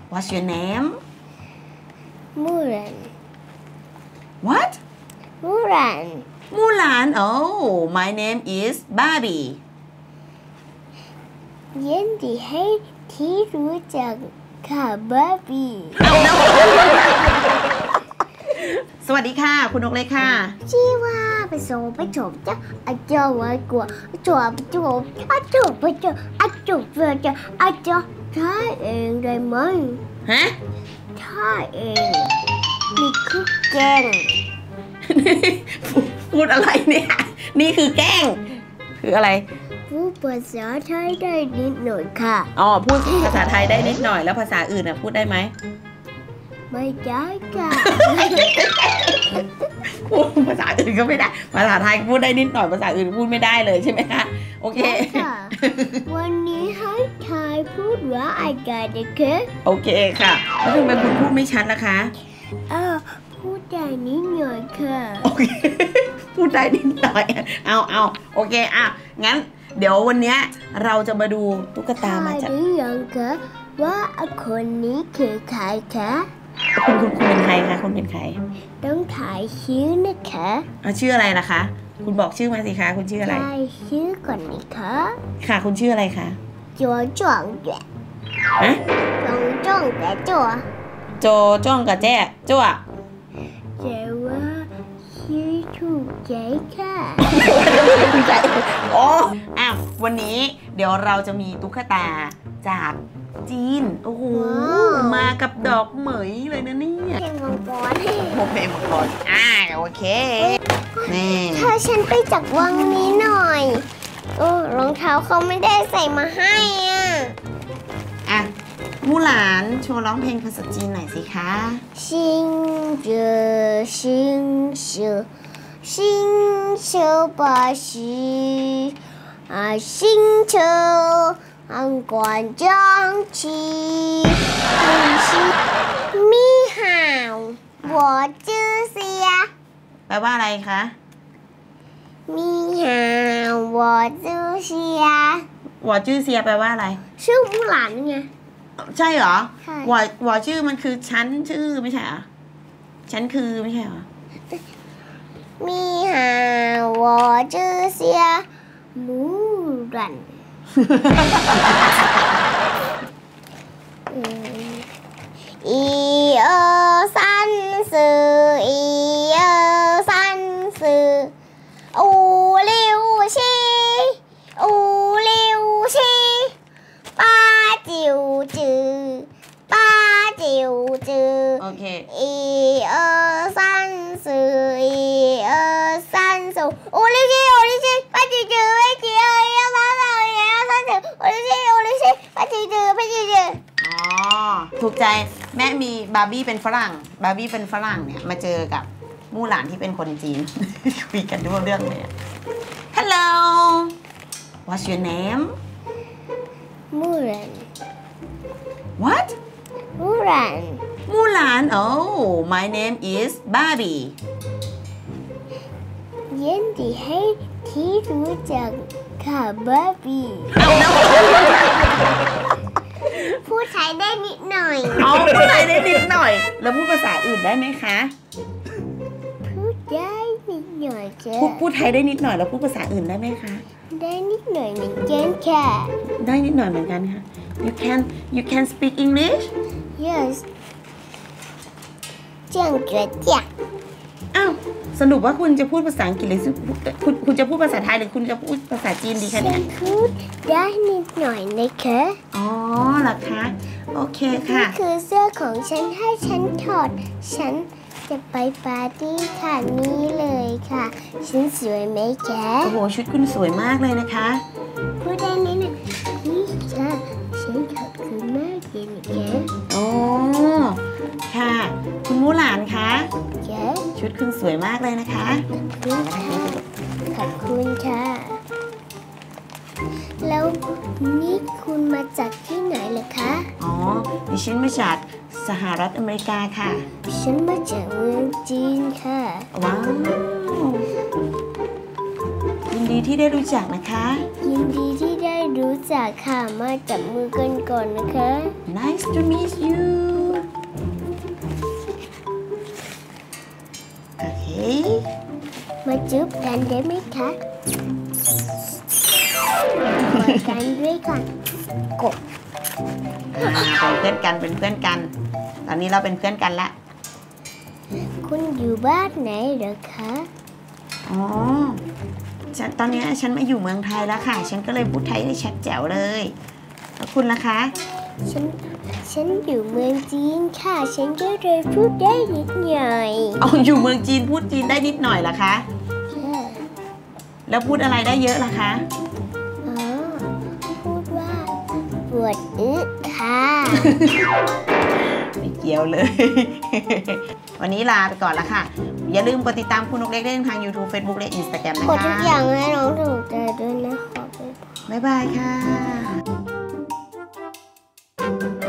What's your name? Mulan. What? Mulan. Mulan. Oh, my name is Barbie. ยินดีให้ที่รู้จักค่ะบาร์บี้สวัสดีค่ะคุณนกเล็กค่ะชื่อว่าไปโซไปจบจ้ะอาจารย์ไว้กว่าจบไปจบอาจบไปจบอาจบไปจบอาจบท่าเองได้ไหมฮะท่าเองนี่คือแกงพูดอะไรเนี่ยนี่คือแกล้งคืออะไรพูดภาษาไทยได้นิดหน่อยค่ะอ๋อพูดภาษาไทยได้นิดหน่อยแล้วภาษาอื่นพูดได้ไหมไม่ได้ค่ะพูดภาษาอื่นก็ไม่ได้ภาษาไทยพูดได้นิดหน่อยภาษาอื่นพูดไม่ได้เลยใช่ไหมคะโอเคค่ะวันนี้ให้ทายพูดว่าอะไรนะคะโอเคค่ะแล้วทำไมคุณพูดไม่ชัดล่ะคะพูดได้นิดหน่อยค่ะโอเคพูดได้นิดหน่อยเอาโอเคงั้นเดี๋ยววันนี้เราจะมาดูตุ๊กตามาจากหรือยังคะว่าคนนี้คือใครคะคุณเป็นใครคะคุณเป็นใครต้องถ่ายชื่อนะคะชื่ออะไรล่ะคะคุณบอกชื่อมาสิคะคุณชื่ออะไรถ่ายชื่อก่อนนะคะค่ะคุณชื่ออะไรคะจัวจ่องแจ๊จ่องแต่จัวโจจ้องกับแจ๊จั่วแต่ว่าชื่อถูกใจค่ะวันนี้เดี๋ยวเราจะมีตุ๊กตาจากจีนโอ้โหมากับดอกเหมยเลยนะเนี่ยเพลงมังกรเพลงมังกรโอเคนี่ถ้าฉันไปจากวังนี้หน่อยรองเท้าเขาไม่ได้ใส่มาให้มูหลานโชว์ร้องเพลงภาษาจีนหน่อยสิคะชิงเจอชิงเชอชิงเชอปาชี星球安管张起你好我就是呀แปลว่าอะไรคะ你好我就是呀我就是呀แปลว่าอะไรชื่อมูหลานไงใช่เหรอใช่我ชื่อมันคือฉันชื่อไม่ใช่เหรอฉันคือไม่ใช่เหรอ你好我就是呀มูรัน一二三四一二三四五六七五六七八九九八九九โอเค一二三四一二三四五六七五六七八九九八九ถูกใจแม่มีบาร์บี้เป็นฝรั่งเนี่ยมาเจอกับมู่หลานที่เป็นคนจีน คุยกันด้วยเรื่องเลย Hello What's your name Mulan What Mulan Oh my name is Barbie ยินดีให้ที่รู้จักค่ะบาร์บี้พูดไทยได้นิดหน่อยพูดไทยได้นิดหน่อยแล้วพูดภาษาอื่นได้ไหมคะพูดได้นิดหน่อยจ้ะพูดไทยได้นิดหน่อยแล้วพูดภาษาอื่นได้ไหมคะได้นิดหน่อยเหมือนกันค่ะได้นิดหน่อยเหมือนกันค่ะ You can speak English Yes 这样子讲สรุปว่าคุณจะพูดภาษาอังกฤษหรือคุณจะพูดภาษาไทยหรือคุณจะพูดภาษาจีนดีคะเนี่ยพูดได้นิดหน่อยนะคะเหรอคะโอเคค่ะนี่คือเสื้อของฉันให้ฉันถอดฉันจะไปปาร์ตี้ค่ะนี่เลยค่ะฉันสวยไหมจ๊ะโอ้โหชุดคุณสวยมากเลยนะคะพูดได้นิดหน่อยนี่จ้ะฉันขอบคุณมากเลยนะคะค่ะคุณมู่หลานคะจ๊ะชุดคุณสวยมากเลยนะคะขอบคุณค่ะแล้วนี่คุณมาจากที่ไหนล่ะคะดิฉันมาจากสหรัฐอเมริกาค่ะฉันมาจากเมืองจีนค่ะว้าวยินดีที่ได้รู้จักนะคะยินดีที่ได้รู้จักค่ะ มาจับมือกันก่อนนะคะ Nice to meet you โอเคมาจุ๊บกันได้ไหมคะกอดกันด้วยค่ะกบเป็นเพื่อนกันเป็นเพื่อนกัน ตอนนี้เราเป็นเพื่อนกันละคุณอยู่บ้านไหนเหรอคะอ๋อตอนนี้ฉันมาอยู่เมืองไทยแล้วค่ะ ฉันก็เลยพูดไทยได้ชัดแจ๋วเลยแล้วคุณล่ะคะฉันอยู่เมืองจีนค่ะ ฉันก็เลยพูดได้นิดหน่อยเอาอยู่เมืองจีนพูดจีนได้นิดหน่อยล่ะคะ แล้วพูดอะไรได้เยอะล่ะคะอ๋อ พูดว่าปวดอึค่ะไม่เกี่ยวเลย วันนี้ลาไปก่อนละค่ะ อย่าลืมกดติดตามคุณนกเล็กได้ทาง YouTube Facebook และ Instagram นะกดคะทุกอย่างให้น้องถูกใจด้วยนะคะบ๊ายบายค่ะ